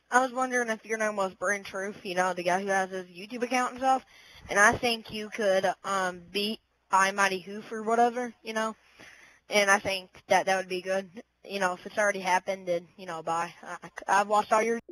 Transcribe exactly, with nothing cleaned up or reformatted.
I was wondering if your name was Brent Truth, you know, the guy who has his YouTube account and stuff, and I think you could um beat TheIMightyHoof or whatever, you know, and I think that that would be good. You know, if it's already happened, then, you know, bye. I, I've watched all your